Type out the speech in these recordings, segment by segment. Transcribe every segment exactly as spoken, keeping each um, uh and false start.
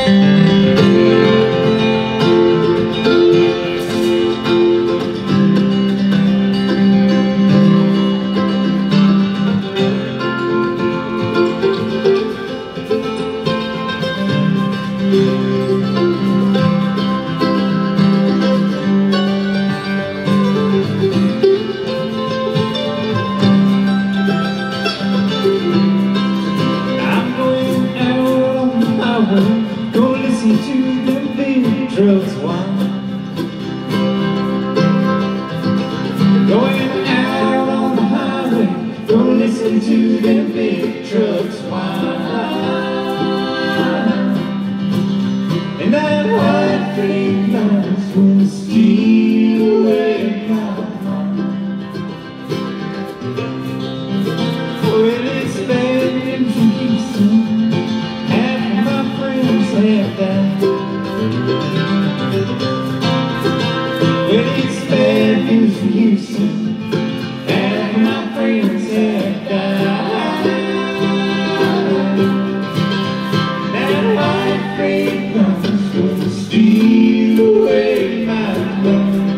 Go listen to them big trucks whine. Going out on the highway, go listen to them big trucks whine. And that white freight lights will steal away my mind. Well, it's bad in Houston. Well, it's bad news for Houston, and my friends have died. That white freight comes to steal away my love.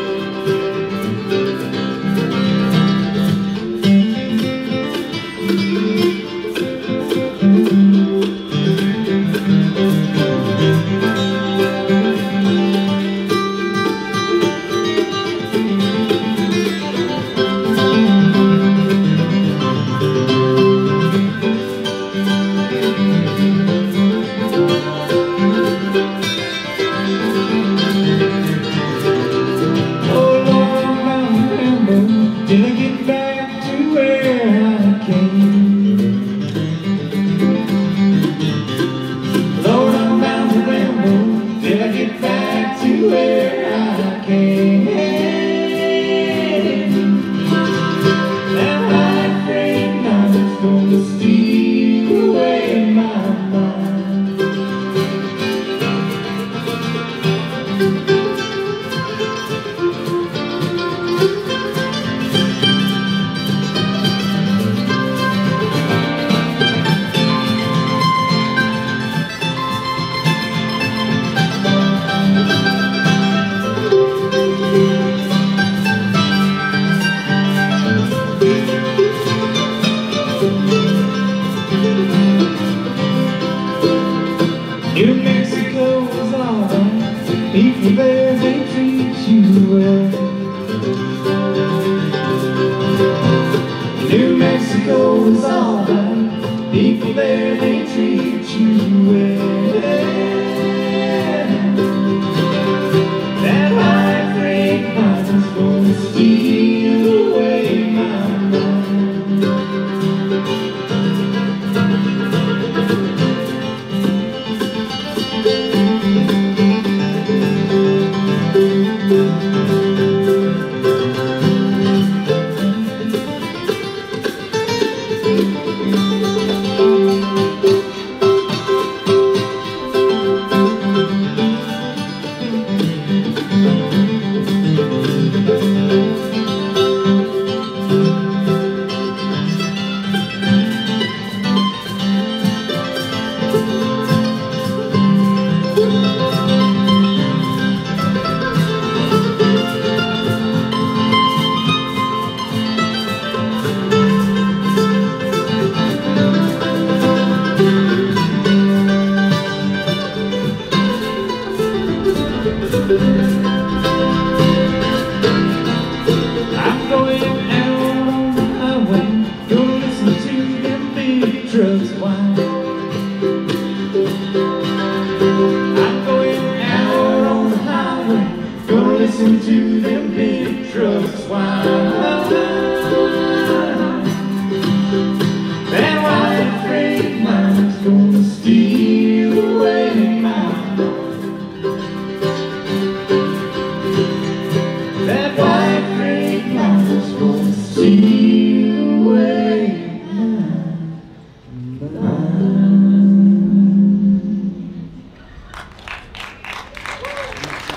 Till I get back to where I came. Lord, I'm bound to ramble till I get back to where I came. That white freight line's gonna steal away my mind. New Mexico is alright, people there, they treat you well. New Mexico is alright, people there, they treat you well. That white freight line's gonna steal away my mind. I'm going out on the highway, gonna listen to them big trucks whine. I'm going out on the highway, gonna listen to them big trucks whine.